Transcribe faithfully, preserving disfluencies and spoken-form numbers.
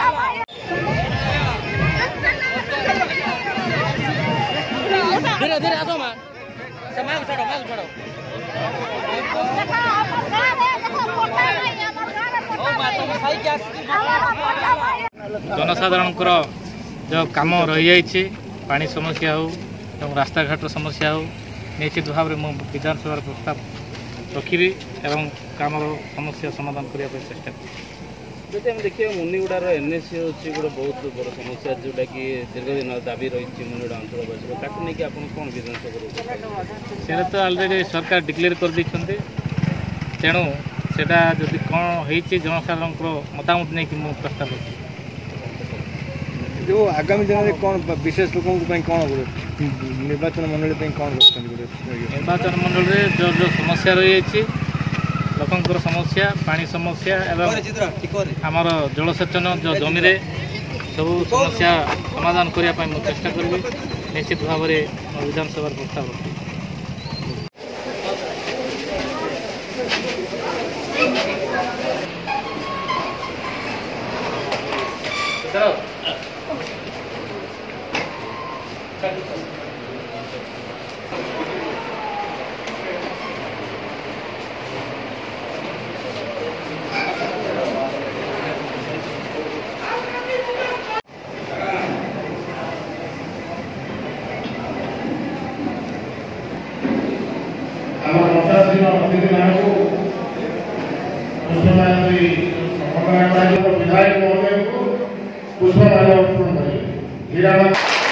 धीरे धीरे आसो मां समय छोड़ो मां छोड़ो जनसाधारण जो काम रही जाइए पानी समस्या हो रास्ता घाट समस्या हो निश्चित भाव में मुझे विधानसभा प्रस्ताव रखी एवं काम समस्या समाधान करने चेष्टा जब हम देखिए मुनिगुड़ार एनएसी होची गोटे बहुत बड़ समस्या जोटा कि दीर्घ दिन दाबी रही मुनिगुड़ा अंचलवासी ताकू नहीं आप कौन विधानसभा से तो अलरेडी सरकार डिक्लेयर कर देते तेणु सेटा जदि कौन हो जनसाधारण मतामत नहीं कि मुझे प्रस्ताव रखी जो आगामी दिन में कौन विशेष लोगों कौन निर्वाचन मंडली कौन निर्वाचन मंडल जो जो समस्या रही है लोकंर समस्या पानी समस्या एवं आमर जलसेचन जो जमी सब समस्या समाधान करने मुझे चेष्टा करी निश्चित भाव में विधानसभा प्रस्ताव रखी विधायक महोदय को पुष्पमाला अर्पण करें।